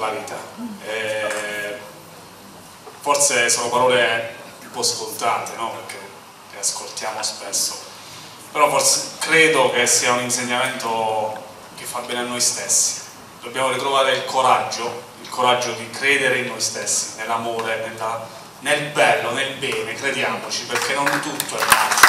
la vita. Forse sono parole un po' scontate, no? Perché le ascoltiamo spesso, però forse credo che sia un insegnamento che fa bene a noi stessi. Dobbiamo ritrovare il coraggio di credere in noi stessi, nell'amore, nel bello, nel bene, crediamoci, perché non tutto è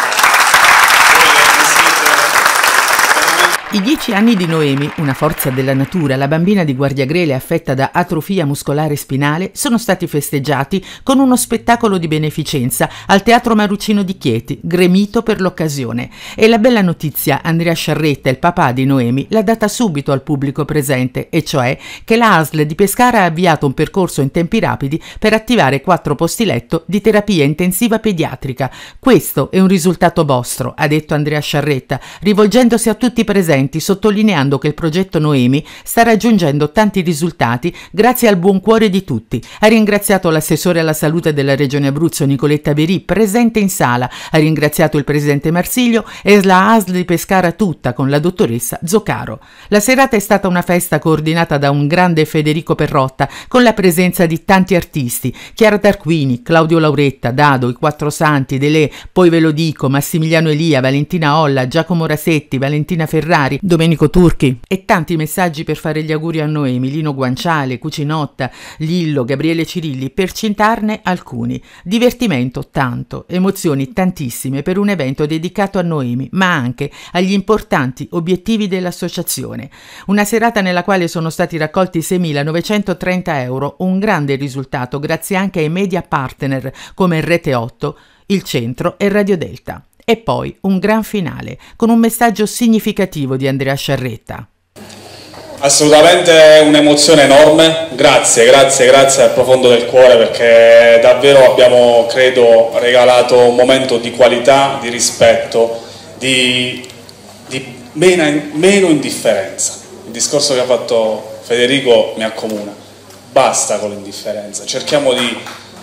I 10 anni di Noemi, una forza della natura, la bambina di Guardiagrele affetta da atrofia muscolare spinale, sono stati festeggiati con uno spettacolo di beneficenza al Teatro Maruccino di Chieti, gremito per l'occasione. E la bella notizia, Andrea Sciarretta, il papà di Noemi, l'ha data subito al pubblico presente, e cioè che la ASL di Pescara ha avviato un percorso in tempi rapidi per attivare 4 posti letto di terapia intensiva pediatrica. Questo è un risultato vostro, ha detto Andrea Sciarretta, rivolgendosi a tutti i presenti, sottolineando che il progetto Noemi sta raggiungendo tanti risultati grazie al buon cuore di tutti. Ha ringraziato l'assessore alla salute della Regione Abruzzo Nicoletta Verì, presente in sala, ha ringraziato il presidente Marsiglio e la ASL di Pescara tutta con la dottoressa Zoccaro. La serata è stata una festa coordinata da un grande Federico Perrotta, con la presenza di tanti artisti: Chiara Tarquini, Claudio Lauretta, Dado, i Quattro Santi, Delè, Poi ve lo dico, Massimiliano Elia, Valentina Olla, Giacomo Rasetti, Valentina Ferrari, Domenico Turchi, e tanti messaggi per fare gli auguri a Noemi, Lino Guanciale, Cucinotta, Lillo, Gabriele Cirilli, per citarne alcuni. Divertimento tanto, emozioni tantissime per un evento dedicato a Noemi, ma anche agli importanti obiettivi dell'associazione. Una serata nella quale sono stati raccolti 6.930 euro, un grande risultato grazie anche ai media partner come Rete 8, il Centro e Radio Delta. E poi un gran finale, con un messaggio significativo di Andrea Sciarretta. Assolutamente un'emozione enorme, grazie dal profondo del cuore, perché davvero abbiamo, credo, regalato un momento di qualità, di rispetto, di meno indifferenza. Il discorso che ha fatto Federico mi accomuna, basta con l'indifferenza, cerchiamo di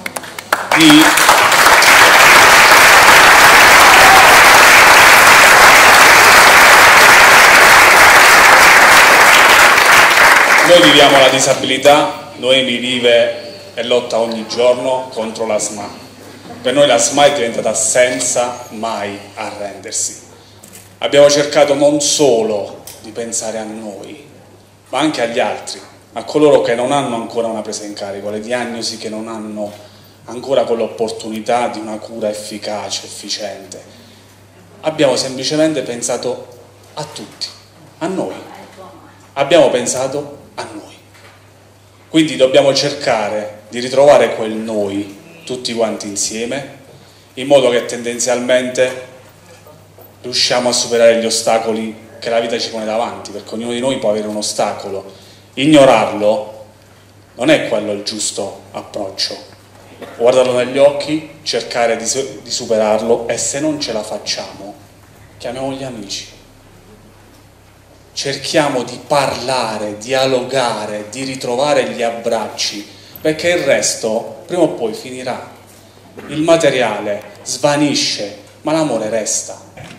Noi viviamo la disabilità, Noemi vive e lotta ogni giorno contro la SMA. Per noi la SMA è diventata senza mai arrendersi. Abbiamo cercato non solo di pensare a noi, ma anche agli altri, a coloro che non hanno ancora una presa in carico, le diagnosi che non hanno ancora quell'opportunità di una cura efficace, efficiente. Abbiamo semplicemente pensato a tutti, a noi. Abbiamo pensato a noi. Quindi dobbiamo cercare di ritrovare quel noi tutti quanti insieme, in modo che tendenzialmente riusciamo a superare gli ostacoli che la vita ci pone davanti, perché ognuno di noi può avere un ostacolo. Ignorarlo non è quello il giusto approccio. Guardarlo negli occhi, cercare di superarlo, e se non ce la facciamo, chiamiamo gli amici. Cerchiamo di parlare, dialogare, di ritrovare gli abbracci, perché il resto prima o poi finirà. Il materiale svanisce, ma l'amore resta.